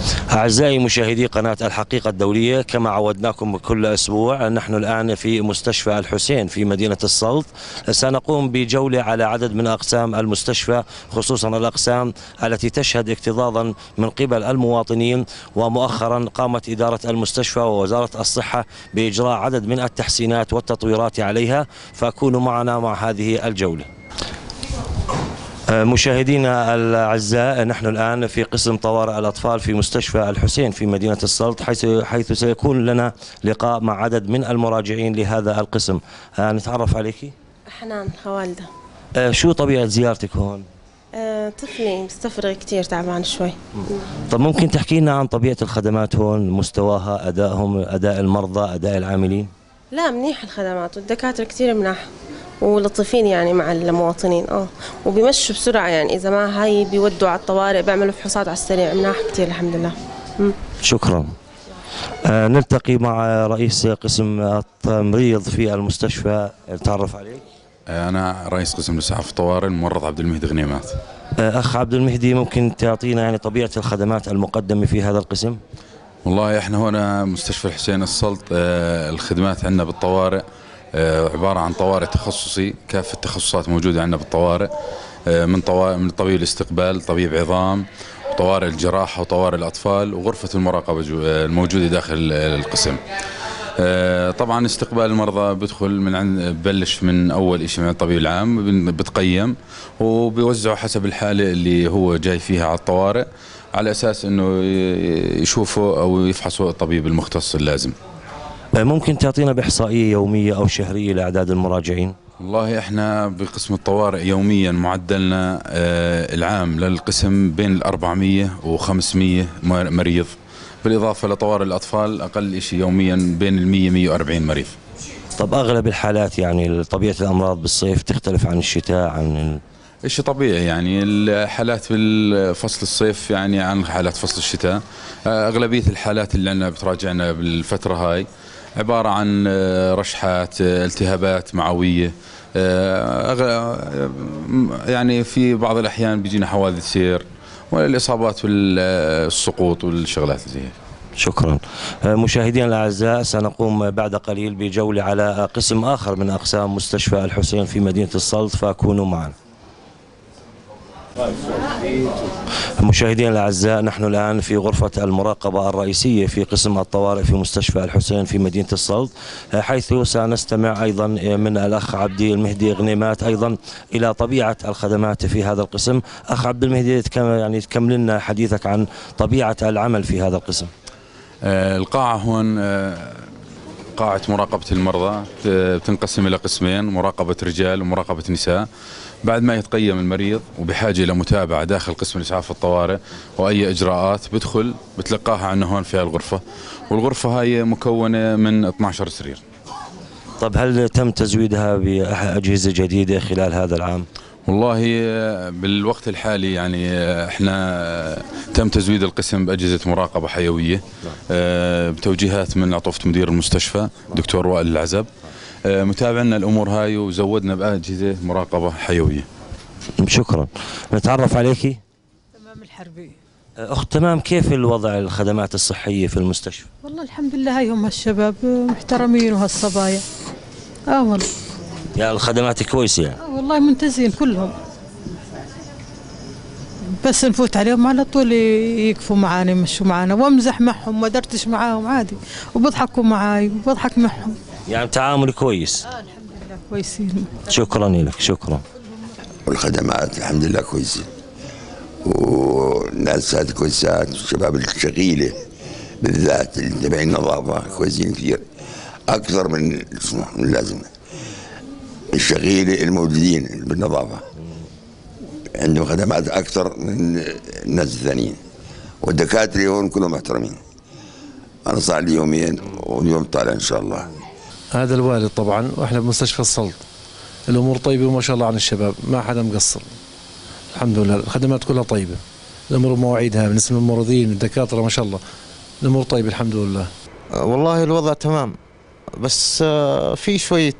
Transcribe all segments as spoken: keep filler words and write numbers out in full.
أعزائي مشاهدي قناة الحقيقة الدولية، كما عودناكم كل أسبوع نحن الآن في مستشفى الحسين في مدينة السلط. سنقوم بجولة على عدد من أقسام المستشفى، خصوصا الأقسام التي تشهد اكتظاظا من قبل المواطنين. ومؤخرا قامت إدارة المستشفى ووزارة الصحة بإجراء عدد من التحسينات والتطويرات عليها، فكونوا معنا مع هذه الجولة. مشاهدينا الأعزاء، نحن الآن في قسم طوارئ الأطفال في مستشفى الحسين في مدينة السلط، حيث حيث سيكون لنا لقاء مع عدد من المراجعين لهذا القسم. نتعرف عليك. حنان خوالدة. شو طبيعة زيارتك هون؟ أه طفلي مستفرغ كثير، تعبان شوي. طب ممكن تحكي لنا عن طبيعة الخدمات هون، مستواها، أدائهم، أداء المرضى، أداء العاملين؟ لا منيح الخدمات، والدكاترة كثير مناح ولطيفين يعني مع المواطنين. اه وبيمشوا بسرعة، يعني إذا ما هاي بيودوا على الطوارئ، بيعملوا فحوصات على السريع، مناح كثير الحمد لله. مم. شكرا. آه نلتقي مع رئيس قسم التمريض في المستشفى. تعرف عليك. أنا رئيس قسم الإسعاف الطوارئ، الممرض عبد المهدي غنيمات. آه أخ عبد المهدي، ممكن تعطينا يعني طبيعة الخدمات المقدمة في هذا القسم؟ والله احنا هنا مستشفى الحسين السلط، آه الخدمات عندنا بالطوارئ آه عبارة عن طوارئ تخصصي، كافة التخصصات موجودة عندنا بالطوارئ، آه من طوارئ من طبيب الاستقبال، طبيب عظام، وطوارئ الجراحة، وطوارئ الأطفال، وغرفة المراقبة الموجودة داخل القسم. آه طبعا استقبال المرضى بدخل من عند ببلش من اول شيء من الطبيب العام، بتقيم وبيوزعوا حسب الحاله اللي هو جاي فيها على الطوارئ، على اساس انه يشوفوا او يفحصوا الطبيب المختص اللازم. ممكن تعطينا باحصائيه يوميه او شهريه لاعداد المراجعين؟ والله احنا بقسم الطوارئ يوميا معدلنا آه العام للقسم بين ال أربعمئة و خمسمئة مريض، بالإضافة لطوارئ الأطفال أقل شيء يوميا بين ال مئة مئة وأربعين مريض. طب أغلب الحالات يعني طبيعة الأمراض بالصيف تختلف عن الشتاء عن شيء طبيعي، يعني الحالات في فصل الصيف يعني عن حالات فصل الشتاء. أغلبية الحالات اللي عندنا بتراجعنا بالفترة هاي عبارة عن رشحات، التهابات معوية، يعني في بعض الأحيان بيجينا حوادث سير والإصابات والسقوط والشغلات زي هيك. شكرا. مشاهدينا الأعزاء، سنقوم بعد قليل بجولة على قسم آخر من أقسام مستشفى الحسين في مدينة السلط، فكونوا معنا. مشاهدينا الأعزاء، نحن الآن في غرفة المراقبة الرئيسية في قسم الطوارئ في مستشفى الحسين في مدينة السلط، حيث سنستمع أيضا من الأخ عبد المهدي غنيمات أيضا إلى طبيعة الخدمات في هذا القسم. أخ عبد المهدي، يعني تكمل لنا حديثك عن طبيعة العمل في هذا القسم. آه القاعة هون آه قاعة مراقبة المرضى بتنقسم إلى قسمين، مراقبة رجال ومراقبة نساء. بعد ما يتقيم المريض وبحاجة إلى متابعة داخل قسم الإسعاف الطوارئ وأي إجراءات، بدخل بتلقاها عنا هون في الغرفة، والغرفة هاي مكونة من اثني عشر سرير. طب هل تم تزويدها بأجهزة جديدة خلال هذا العام؟ والله بالوقت الحالي يعني احنا تم تزويد القسم بأجهزة مراقبة حيوية بتوجيهات من عطوفة مدير المستشفى دكتور وائل العزب. متابعنا الأمور هاي وزودنا بأجهزة مراقبة حيوية. شكرا. نتعرف عليكي. تمام الحربي. أخت تمام، كيف الوضع الخدمات الصحية في المستشفى؟ والله الحمد لله، هاي هم هالشباب محترمين وهالصبايا. اه والله. يعني الخدمات كويسة يعني؟ اه والله ممتازين كلهم، بس نفوت عليهم على طول يكفوا معانا، يمشوا معانا، وامزح معهم ودردش معاهم عادي، وبضحكوا معاي وبضحك معهم. يعني تعامل كويس؟ اه الحمد لله كويسين. شكرا لك. شكرا. والخدمات الحمد لله كويسين، والناس هذه كويسات، والشباب الشغيلة بالذات اللي تبعين النظافة كويسين كثير، أكثر من اللازم. الشغيلة الموجودين بالنظافة عندهم خدمات أكثر من الناس الثانيين، والدكاترة هون كلهم محترمين. أنا صار لي يومين واليوم طالع إن شاء الله. هذا الوالد طبعا، وإحنا بمستشفى السلط الأمور طيبة وما شاء الله عن الشباب، ما حدا مقصر الحمد لله. الخدمات كلها طيبة، الأمور مواعيدها بالنسبة للممرضين الدكاترة ما شاء الله الأمور طيبة الحمد لله. والله الوضع تمام، بس في شوية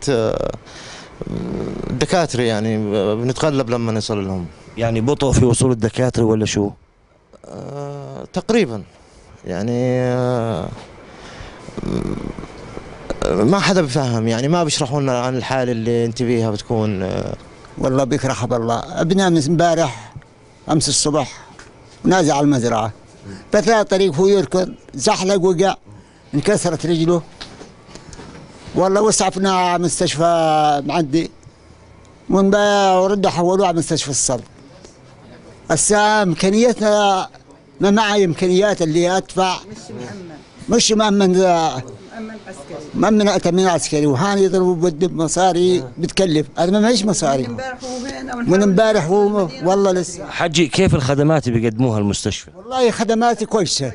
دكاترة يعني بنتغلب لما نصل لهم. يعني بطء في وصول الدكاترة ولا شو؟ أه تقريبا يعني آه، ما حدا بفهم، يعني ما بيشرحوا لنا عن الحالة اللي انت فيها بتكون. آه، والله بيكره بالله. ابني امس امبارح امس الصبح نازل على المزرعه، بثلاث طريق هو يركض زحلق وقع انكسرت رجله. والله وسعفنا على مستشفى معدي ورد حولوه على مستشفى الصلب. هسه امكانياتنا ما معي امكانيات اللي ادفع، مش مأمن مش مأمن مأمن تأمين عسكري، وهان يضربوا بدب مصاري بتكلف، انا ما معيش مصاري من امبارح هو والله لسه. حجي كيف الخدمات اللي بيقدموها المستشفى؟ والله خدماتي كويسه،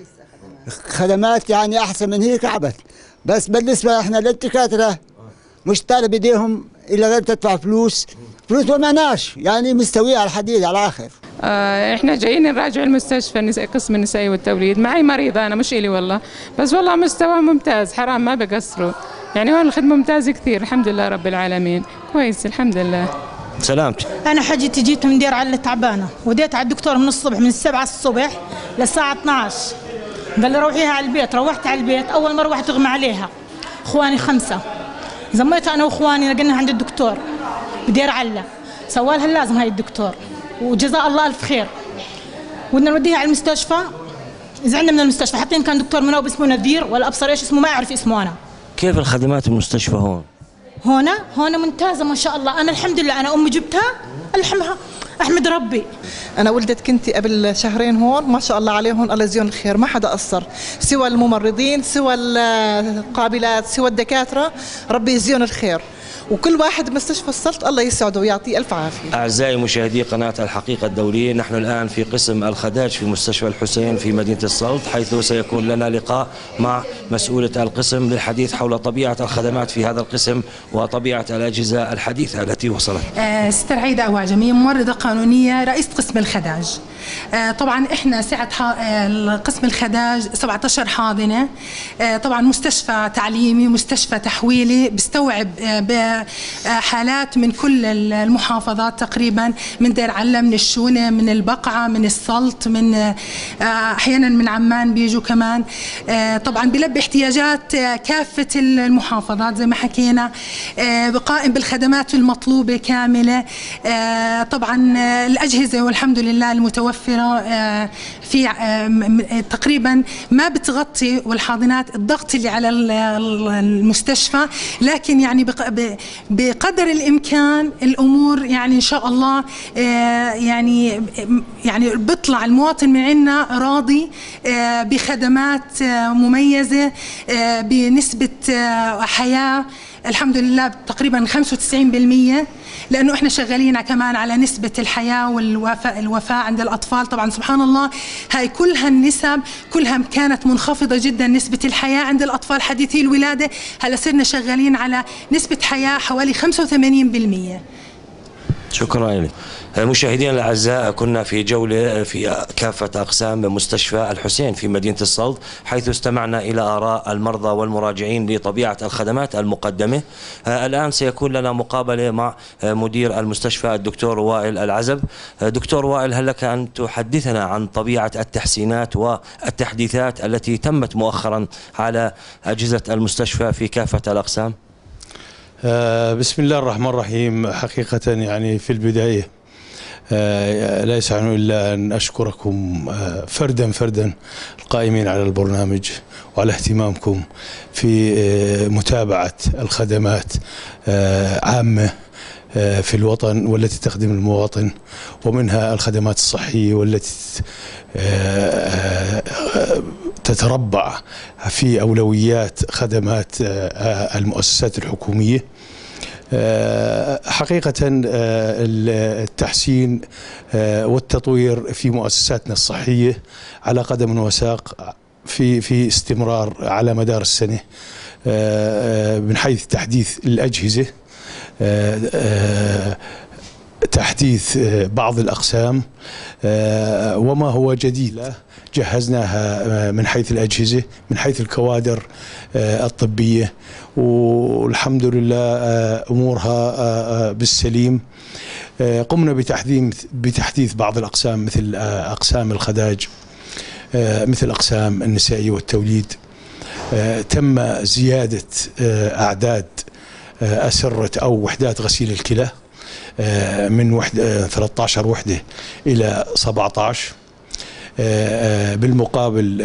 خدمات يعني احسن من هيك عبث، بس بالنسبه احنا للدكاتره مش طالب ايديهم الا غير تدفع فلوس، فلوس ما معناش يعني مستويه على الحديد على الاخر. آه احنا جايين نراجع المستشفى النساء قسم النسائي والتوليد، معي مريضه انا مش الي والله، بس والله مستوى ممتاز حرام ما بقصروا، يعني هون الخدمه ممتازه كثير الحمد لله رب العالمين، كويس الحمد لله. سلامتك. انا حجتي جيت من دير علة تعبانه، وديت على الدكتور من الصبح من السبعة الصبح للساعه اثنعش، قال لي روحيها على البيت، روحت على البيت، اول ما روحت اغمى عليها، اخواني خمسه زميتها انا واخواني لقيناها عند الدكتور بدير علة، سوالها اللازم هاي الدكتور وجزاء الله الف خير. بدنا نوديها على المستشفى، زعلنا من المستشفى، حاطين كان دكتور منوب اسمه نذير ولا ابصر ايش اسمه، ما اعرف اسمه انا. كيف الخدمات المستشفى هون؟ هنا هنا ممتازه ما شاء الله، انا الحمد لله انا امي جبتها الحمها احمد ربي. انا ولدت كنتي قبل شهرين هون ما شاء الله عليهم الله يجزيهم الخير، ما حدا قصر، سوى الممرضين سوى القابلات سوى الدكاتره، ربي يجزيهم الخير، وكل واحد بمستشفى السلط الله يسعده ويعطيه الف عافيه. اعزائي مشاهدي قناه الحقيقه الدوليه، نحن الان في قسم الخداج في مستشفى الحسين في مدينه السلط، حيث سيكون لنا لقاء مع مسؤوله القسم للحديث حول طبيعه الخدمات في هذا القسم وطبيعه الاجهزه الحديثه التي وصلت. آه ستر عيده أواجمي، ممرضه قانونيه رئيسه قسم الخداج. آه طبعا احنا سعه آه قسم الخداج سبعة عشر حاضنه، آه طبعا مستشفى تعليمي مستشفى تحويلي بيستوعب آه حالات من كل المحافظات تقريبا، من دير علة من الشونة من البقعة من السلط من احيانا من عمان بيجوا كمان. طبعا بيلبي احتياجات كافة المحافظات زي ما حكينا، قائم بالخدمات المطلوبة كاملة. طبعا الأجهزة والحمد لله المتوفرة في تقريبا ما بتغطي، والحاضنات الضغط اللي على المستشفى، لكن يعني بقدر الامكان الامور يعني ان شاء الله يعني يعني بيطلع المواطن من عندنا راضي بخدمات مميزه بنسبه حياه الحمد لله تقريبا خمسة وتسعين بالمئة، لانه احنا شغالين كمان على نسبه الحياه والوفاه الوفاه عند الاطفال. طبعا سبحان الله هاي كلها النسب كلها كانت منخفضه جدا، نسبه الحياه عند الاطفال حديثي الولاده هلا صرنا شغالين على نسبه حياه حوالي خمسة وثمانين بالمئة. شكرا لك. مشاهدينا الاعزاء، كنا في جوله في كافه اقسام مستشفى الحسين في مدينه السلط، حيث استمعنا الى اراء المرضى والمراجعين لطبيعه الخدمات المقدمه. الان سيكون لنا مقابله مع مدير المستشفى الدكتور وائل العزب. دكتور وائل، هل لك ان تحدثنا عن طبيعه التحسينات والتحديثات التي تمت مؤخرا على اجهزه المستشفى في كافه الاقسام؟ آه بسم الله الرحمن الرحيم. حقيقة يعني في البداية آه لا يسعني إلا أن أشكركم آه فردا فردا القائمين على البرنامج وعلى اهتمامكم في آه متابعة الخدمات آه عامة آه في الوطن والتي تخدم المواطن، ومنها الخدمات الصحية والتي آه آه تتربع في أولويات خدمات المؤسسات الحكومية. حقيقة التحسين والتطوير في مؤسساتنا الصحية على قدم وساق في في استمرار على مدار السنة، من حيث تحديث الأجهزة، تحديث بعض الأقسام، وما هو جديد جهزناها من حيث الأجهزة من حيث الكوادر الطبية، والحمد لله أمورها بالسليم. قمنا بتحديث بتحديث بعض الأقسام مثل أقسام الخداج مثل أقسام النسائية والتوليد. تم زيادة أعداد أسرة أو وحدات غسيل الكلى من وحدة ثلاثة عشر وحدة إلى سبعة عشر. بالمقابل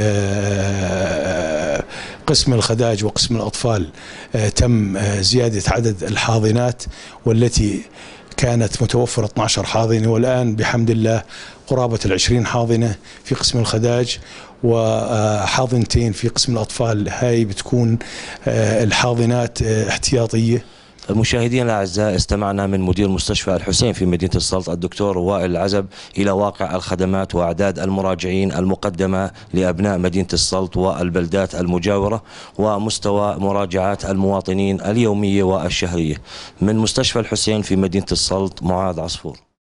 قسم الخداج وقسم الأطفال تم زيادة عدد الحاضنات، والتي كانت متوفرة اثنتي عشرة حاضنة والآن بحمد الله قرابة العشرين حاضنة في قسم الخداج وحاضنتين في قسم الأطفال. هاي بتكون الحاضنات احتياطية. المشاهدين الأعزاء، استمعنا من مدير مستشفى الحسين في مدينة السلط الدكتور وائل العزب إلى واقع الخدمات وأعداد المراجعين المقدمة لأبناء مدينة السلط والبلدات المجاورة ومستوى مراجعات المواطنين اليومية والشهرية. من مستشفى الحسين في مدينة السلط، معاذ عصفور.